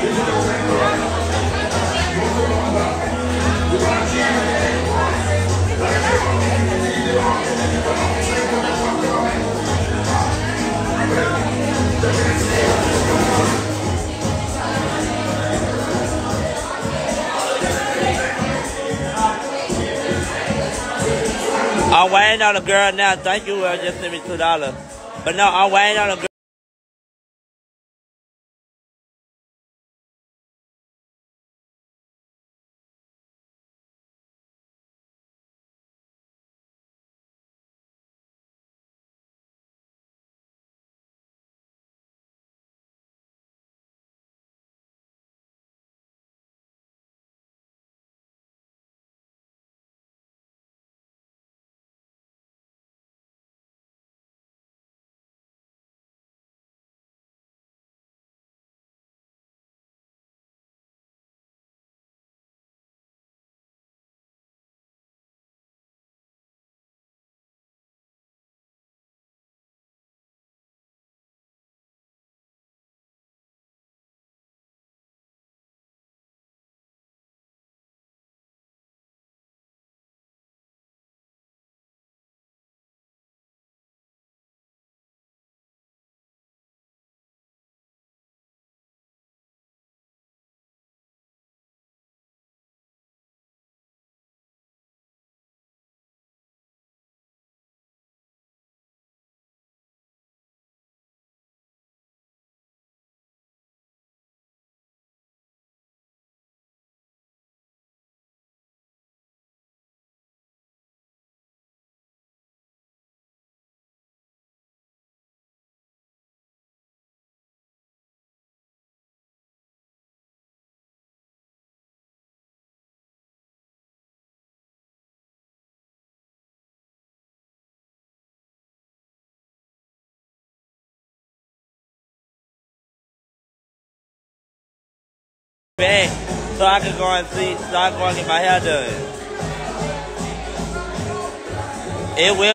I'm waiting on a girl now. Thank you, just sent me $2. But no, I'm waiting on a girl. Back so I can go and see, so I can go and get my hair done. It will.